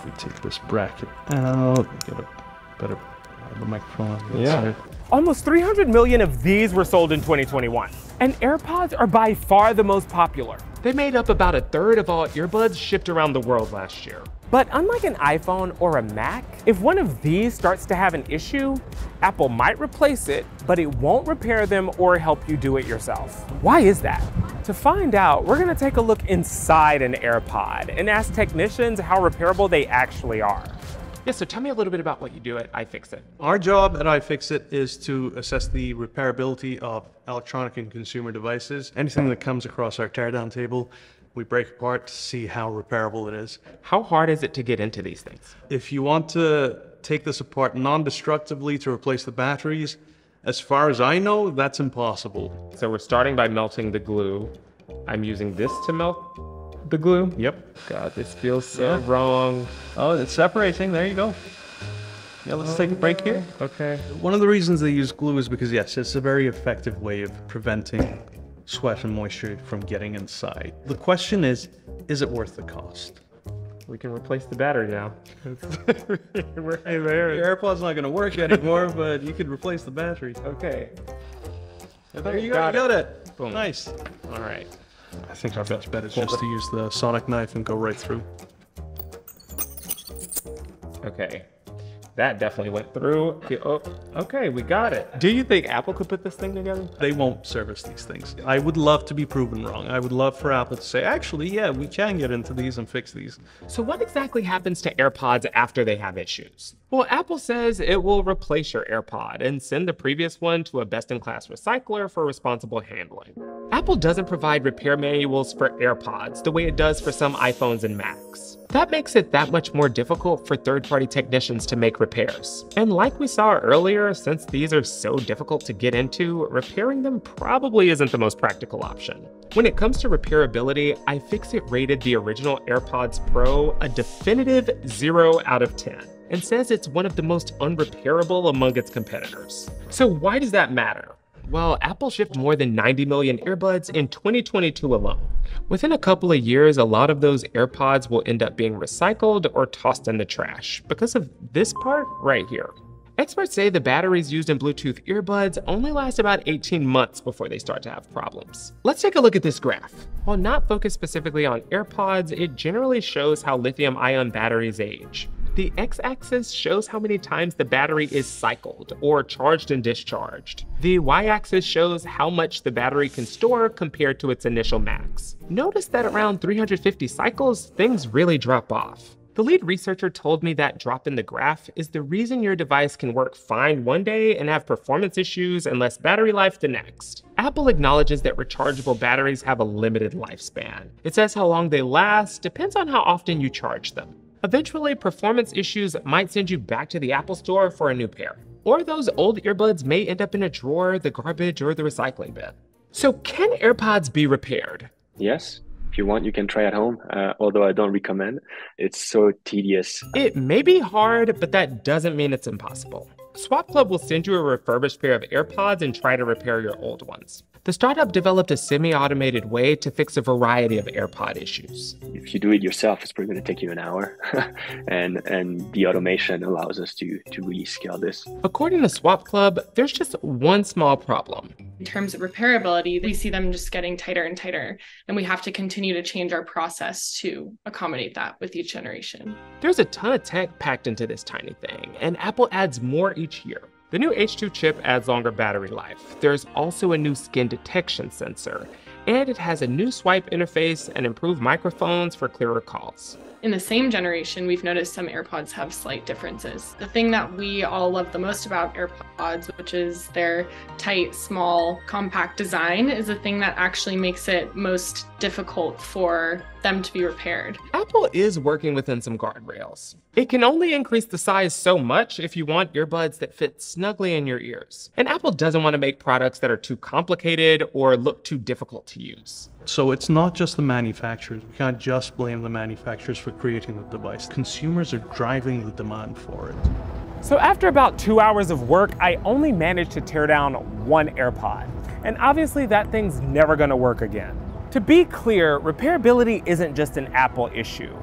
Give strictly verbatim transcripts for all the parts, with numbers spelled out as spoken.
we take this bracket out, get a better the microphone on the yeah. side. Almost three hundred million of these were sold in twenty twenty-one. And AirPods are by far the most popular. They made up about a third of all earbuds shipped around the world last year. But unlike an iPhone or a Mac, if one of these starts to have an issue, Apple might replace it, but it won't repair them or help you do it yourself. Why is that? To find out, we're gonna take a look inside an AirPod and ask technicians how repairable they actually are. Yeah, so tell me a little bit about what you do at iFixit. Our job at iFixit is to assess the repairability of electronic and consumer devices. Anything that comes across our teardown table, we break apart to see how repairable it is. How hard is it to get into these things? If you want to take this apart non-destructively to replace the batteries, as far as I know, that's impossible. So we're starting by melting the glue. I'm using this to melt the glue? Yep. God, this feels so Yeah. wrong. Oh, it's separating. There you go. Yeah, let's Oh, take a break here. Okay. One of the reasons they use glue is because, yes, it's a very effective way of preventing sweat and moisture from getting inside. The question is, is it worth the cost? We can replace the battery now. We're Your there. AirPod's not going to work anymore, but you could replace the battery. Okay. There you go. Got You got it. it. Boom. Nice. All right. I think our best bet is just to use the sonic knife and go right through. Okay. That definitely went through. Oh, okay, we got it. Do you think Apple could put this thing together? They won't service these things. I would love to be proven wrong. I would love for Apple to say, actually, yeah, we can get into these and fix these. So what exactly happens to AirPods after they have issues? Well, Apple says it will replace your AirPod and send the previous one to a best-in-class recycler for responsible handling. Apple doesn't provide repair manuals for AirPods the way it does for some iPhones and Macs. That makes it that much more difficult for third-party technicians to make repairs. And like we saw earlier, since these are so difficult to get into, repairing them probably isn't the most practical option. When it comes to repairability, iFixit rated the original AirPods Pro a definitive zero out of ten. And says it's one of the most unrepairable among its competitors. So why does that matter? Well, Apple shipped more than ninety million earbuds in twenty twenty-two alone. Within a couple of years, a lot of those AirPods will end up being recycled or tossed in the trash because of this part right here. Experts say the batteries used in Bluetooth earbuds only last about eighteen months before they start to have problems. Let's take a look at this graph. While not focused specifically on AirPods, it generally shows how lithium-ion batteries age. The x-axis shows how many times the battery is cycled, or charged and discharged. The y-axis shows how much the battery can store compared to its initial max. Notice that around three hundred fifty cycles, things really drop off. The lead researcher told me that drop in the graph is the reason your device can work fine one day and have performance issues and less battery life the next. Apple acknowledges that rechargeable batteries have a limited lifespan. It says how long they last depends on how often you charge them. Eventually, performance issues might send you back to the Apple Store for a new pair. Or those old earbuds may end up in a drawer, the garbage, or the recycling bin. So can AirPods be repaired? Yes. If you want, you can try at home, uh, although I don't recommend. It's so tedious. It may be hard, but that doesn't mean it's impossible. Swap Club will send you a refurbished pair of AirPods and try to repair your old ones. The startup developed a semi-automated way to fix a variety of AirPod issues. If you do it yourself, it's probably going to take you an hour. and and the automation allows us to, to really scale this. According to Swap Club, there's just one small problem. In terms of repairability, we see them just getting tighter and tighter, and we have to continue to change our process to accommodate that with each generation. There's a ton of tech packed into this tiny thing, and Apple adds more each year. The new H two chip adds longer battery life. There's also a new skin detection sensor, and it has a new swipe interface and improved microphones for clearer calls. In the same generation, we've noticed some AirPods have slight differences. The thing that we all love the most about AirPods, which is their tight, small, compact design, is the thing that actually makes it most difficult for them to be repaired. Apple is working within some guardrails. It can only increase the size so much if you want earbuds that fit snugly in your ears. And Apple doesn't want to make products that are too complicated or look too difficult to use. So it's not just the manufacturers. We can't just blame the manufacturers for creating the device. Consumers are driving the demand for it. So after about two hours of work, I only managed to tear down one AirPod. And obviously that thing's never gonna work again. To be clear, repairability isn't just an Apple issue.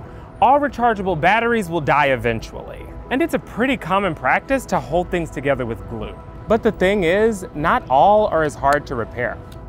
All rechargeable batteries will die eventually, and it's a pretty common practice to hold things together with glue. But the thing is, not all are as hard to repair.